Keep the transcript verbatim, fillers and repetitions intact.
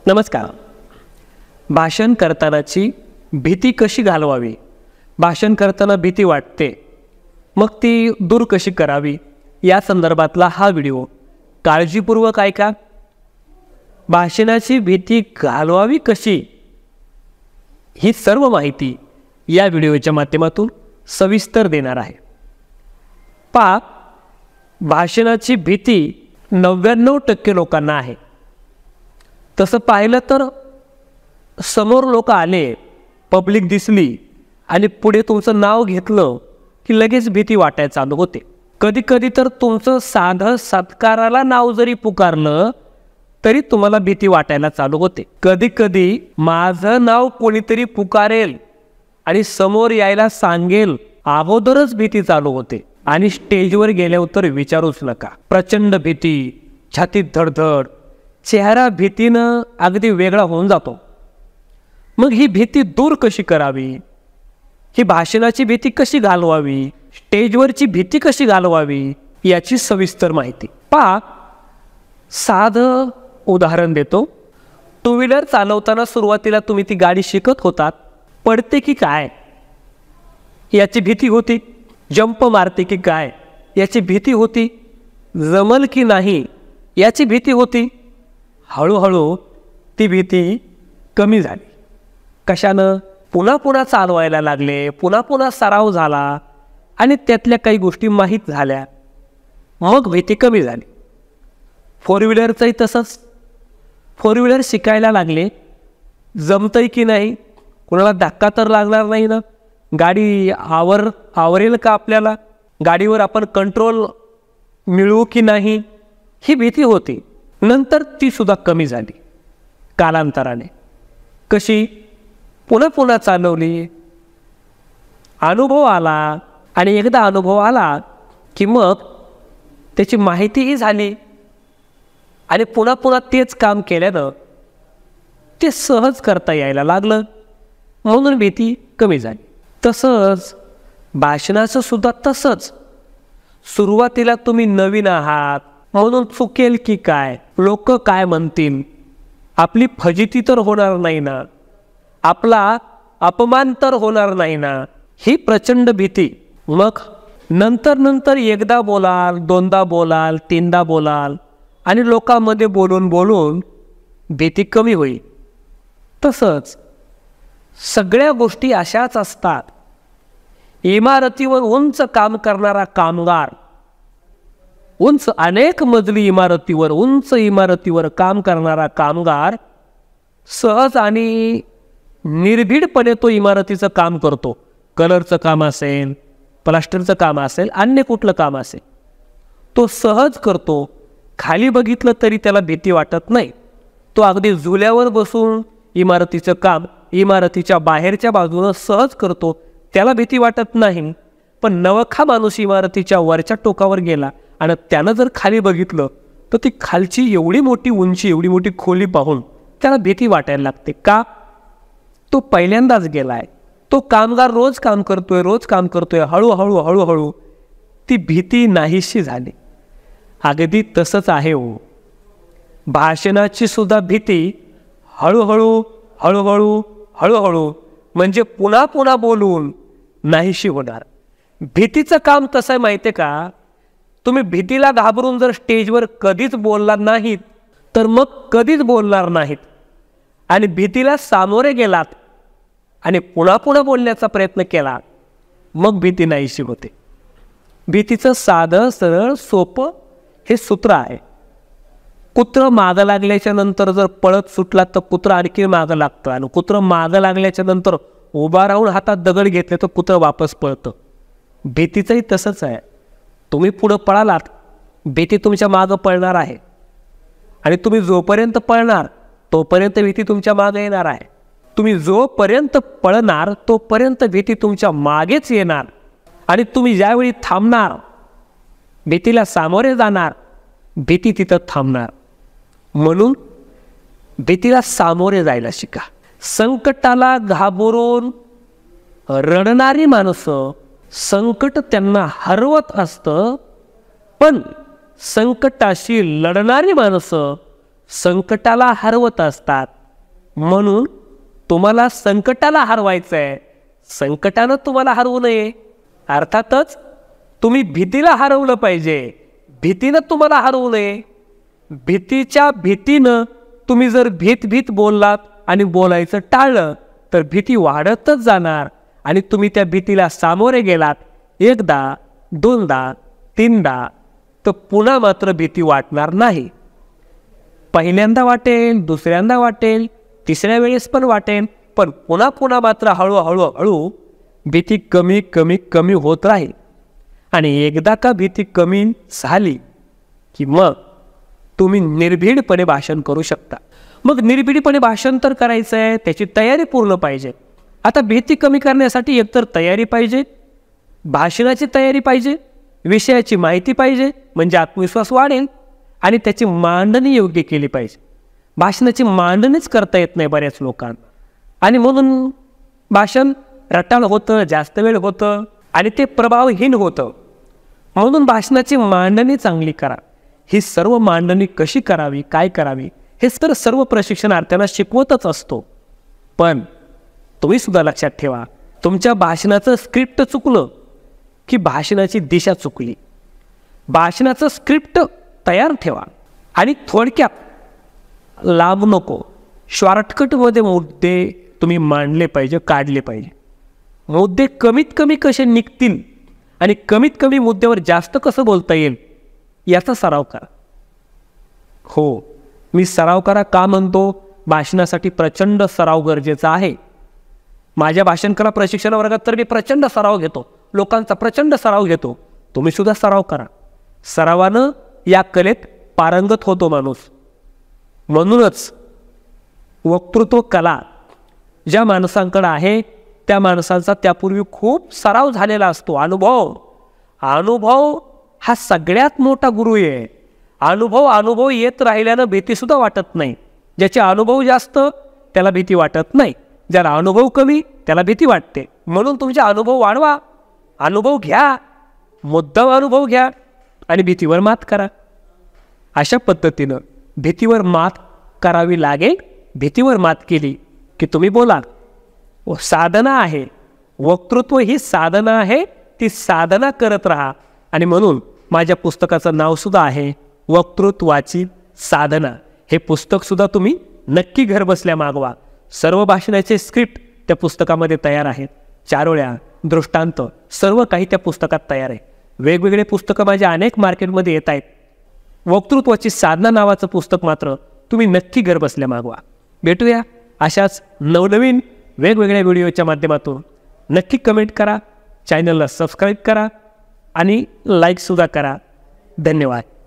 नमस्कार. भाषण करतानाची भीती कशी घालवावी? भाषण करताना भीती वाटते, मग ती दूर कशी करावी या संदर्भातला हा व्हिडिओ काळजीपूर्वक ऐका. भाषणाची भीती घालवावी कशी ही सर्व माहिती या व्हिडिओच्या माध्यमातून सविस्तर देणार आहे. पहा, भाषणाची भीती नव्याण्णव टक्के लोकांना आहे. तसं पाहिलं तर समोर लोक आले, पब्लिक दिसली आणि पुढे तुमचं नाव घेतलं की लगेच भीती वाटायला चालू होते. कधी कधी तर तुमचं साधं सत्काराला नाव जरी पुकारलं तरी तुम्हाला भीती वाटायला चालू होते. कधी कधी माझं नाव कोणीतरी पुकारेल आणि समोर यायला सांगेल अगोदरच भीती चालू होते. आणि स्टेजवर गेल्यावर तर विचारूच नका, प्रचंड भीती, छातीत धडधड, चेहरा भीतीनं अगदी वेगळा होऊन जातो. मग ही भीती दूर कशी करावी? ही भाषणाची भीती कशी घालवावी? स्टेजवरची भीती कशी घालवावी याची सविस्तर माहिती पहा. साधं उदाहरण देतो. टू व्हीलर चालवताना सुरुवातीला तुम्ही ती गाडी शिकत होतात, पडते की काय याची भीती होती, जंप मारते की काय याची भीती होती, जमल की नाही याची भीती होती. हळूहळू ती भीती कमी झाली. कशानं? पुन्हा पुन्हा चालवायला लागले, पुन्हा पुन्हा सराव झाला आणि त्यातल्या काही गोष्टी माहीत झाल्या, मग भीती कमी झाली. फोर व्हीलरचंही तसंच. फोर व्हीलर शिकायला लागले, जमतंय की नाही, कुणाला धक्का तर लागणार नाही ना, गाडी आवर आवरेल का आपल्याला, गाडीवर आपण कंट्रोल मिळवू की नाही ही भीती होती. नंतर ती सुद्धा कमी झाली कालांतराने. कशी? पुन्हा पुन्हा चालवली, अनुभव आला आणि एकदा अनुभव आला की मग त्याची माहितीही झाली आणि पुन्हा पुन्हा तेच काम केल्यानं ते सहज करता यायला लागलं, म्हणून भीती कमी झाली. तसंच भाषणाचं सुद्धा तसंच. सुरुवातीला तुम्ही नवीन आहात म्हणून चुकेल की काय, लोक काय म्हणतील, आपली फजिती तर होणार नाही ना, आपला अपमान तर होणार नाही ना, ही प्रचंड भीती. मग नंतर नंतर एकदा बोलाल, दोनदा बोलाल, तीनदा बोलाल आणि लोकांमध्ये बोलून बोलून भीती कमी होईल. तसंच सगळ्या गोष्टी अशाच असतात. इमारतीवर उंच काम करणारा कामगार, उंच अनेक मजली इमारतीवर उंच इमारतीवर काम करणारा कामगार सहज आणि निर्भीडपणे तो इमारतीचं काम करतो. कलरचं काम असेल, प्लास्टरचं काम असेल, अन्य कुठलं काम असेल, तो सहज करतो. खाली बघितलं तरी त्याला भीती वाटत नाही. तो अगदी झुल्यावर बसून इमारतीचं काम इमारतीच्या बाहेरच्या बाजूनं सहज करतो, त्याला भीती वाटत नाही. पण नवखा माणूस इमारतीच्या वरच्या टोकावर गेला आणि त्यानं जर खाली बघितलं तर ती खालची एवढी मोठी उंची, एवढी मोठी खोली पाहून त्याला भीती वाटायला लागते. का? तो पहिल्यांदाच गेलाय. तो कामगार रोज काम करतोय रोज काम करतोय हळूहळू हळूहळू ती भीती नाहीशी झाली. अगदी तसंच आहे हो, भाषणाची सुद्धा भीती हळूहळू हळूहळू हळूहळू म्हणजे पुन्हा पुन्हा बोलून नाहीशी होणार. भीतीचं काम कसं आहे माहिती आहे का? तुम्ही भीतीला घाबरून जर स्टेजवर कधीच बोलणार नाहीत तर मग कधीच बोलणार नाहीत. आणि भीतीला सामोरे गेलात आणि पुन्हा पुन्हा बोलण्याचा प्रयत्न केला, मग भीती नाहीशी होते. भीतीचं साधं सरळ सोपं हे सूत्र आहे. कुत्रं मागं लागल्याच्या नंतर जर पळत सुटला तर कुत्रं आणखी मागं लागतं, आणि कुत्रं मागं लागल्याच्या नंतर उभा राहून हातात दगड घेतले तर कुत्रं वापस पळतं. भीतीचंही तसंच आहे. तुम्ही पुढं पळालात, भीती तुमच्या मागं पळणार आहे आणि तुम्ही जोपर्यंत पळणार तोपर्यंत भीती तुमच्या मागे येणार आहे. तुम्ही जोपर्यंत पळणार तोपर्यंत भीती तुमच्या मागेच येणार आणि तुम्ही ज्यावेळी थांबणार, भीतीला सामोरे जाणार, भीती तिथं थांबणार. म्हणून भीतीला सामोरे जायला शिका. संकटाला घाबरून रडणारी माणसं संकट त्यांना हरवत असतं, पण संकटाशी लढणारी माणसं संकटाला हरवत असतात. म्हणून तुम्हाला संकटाला हरवायचं आहे, संकटानं तुम्हाला हरवू नये. अर्थातच तुम्ही भीतीला हरवलं पाहिजे, भीतीनं तुम्हाला हरवू नये. भीतीच्या भीतीनं तुम्ही जर भीत भीत बोललात आणि बोलायचं टाळलं तर भीती वाढतच जाणार आणि तुम्ही त्या भीतीला सामोरे गेलात एकदा दोनदा तीनदा तर पुन्हा मात्र भीती वाटणार नाही. पहिल्यांदा वाटेल, दुसऱ्यांदा वाटेल, तिसऱ्या वेळेस पण वाटेल, पण पुन्हा पुन्हा मात्र हळूहळू हळू भीती कमी कमी कमी होत राहील. आणि एकदा का भीती कमी झाली की मग तुम्ही निर्भीडपणे भाषण करू शकता. मग निर्भीडपणे भाषण तर करायचं आहे, त्याची तयारी पूर्ण पाहिजे. आता भीती कमी करण्यासाठी एकतर तयारी पाहिजे, भाषणाची तयारी पाहिजे, विषयाची माहिती पाहिजे म्हणजे आत्मविश्वास वाढेल आणि त्याची मांडणी योग्य केली पाहिजे. भाषणाची मांडणीच करता येत नाही बऱ्याच लोकांना आणि म्हणून भाषण रटाळ होतं, जास्त वेळ होतं आणि ते प्रभावहीन होतं. म्हणून भाषणाची मांडणी चांगली करा. ही सर्व मांडणी कशी करावी, काय करावी हे तर सर्व प्रशिक्षणार्थ्यांना शिकवतच असतो. पण तुम्ही सुद्धा लक्षात ठेवा, तुमच्या भाषणाचं स्क्रिप्ट चुकलं की भाषणाची दिशा चुकली. भाषणाचं स्क्रिप्ट तयार ठेवा आणि थोडक्यात लांब नको, शॉर्टकटमध्ये मुद्दे तुम्ही मांडले पाहिजे, काढले पाहिजे. मुद्दे कमीत कमी कसे निघतील आणि कमीत कमी मुद्द्यावर जास्त कसं बोलता येईल याचा सराव करा. हो, मी सराव करा का म्हणतो? भाषणासाठी प्रचंड सराव गरजेचा आहे. माझ्या भाषण कला प्रशिक्षण वर्गात तर मी प्रचंड सराव घेतो, लोकांचा प्रचंड सराव घेतो. तुम्ही सुद्धा सराव करा. सरावानं या कलेत पारंगत होतो माणूस. म्हणूनच वक्तृत्व कला ज्या माणसांकडे आहे त्या माणसांचा त्यापूर्वी खूप सराव झालेला असतो. अनुभव अनुभव हा सगळ्यात मोठा गुरु आहे. अनुभव अनुभव येत राहिल्यानं भीतीसुद्धा वाटत नाही. ज्याचे अनुभव जास्त त्याला भीती वाटत नाही, ज्याला अनुभव कमी त्याला भीती वाटते. म्हणून तुमचे अनुभव वाढवा, अनुभव घ्या, मुद्दाम अनुभव घ्या आणि भीतीवर मात करा. अशा पद्धतीनं भीतीवर मात करावी लागेल. भीतीवर मात केली की तुम्ही बोला. साधना आहे, वक्तृत्व ही साधना आहे, ती साधना करत राहा. आणि म्हणून माझ्या पुस्तकाचं नावसुद्धा आहे वक्तृत्वाची साधना. हे पुस्तकसुद्धा तुम्ही नक्की घर बसल्या मागवा. सर्व भाषणाचे स्क्रिप्ट त्या पुस्तकामध्ये तयार आहेत. चारोळ्या, दृष्टांत सर्व काही त्या पुस्तकात तयार आहे. वेगवेगळे पुस्तकं माझ्या अनेक मार्केटमध्ये येत आहेत. वक्तृत्वाची साधना नावाचं पुस्तक मात्र तुम्ही नक्की घर बसल्या मागवा. भेटूया अशाच नवनवीन वेगवेगळ्या व्हिडिओच्या माध्यमातून. नक्की कमेंट करा, चॅनलला सबस्क्राईब करा आणि लाईकसुद्धा करा. धन्यवाद.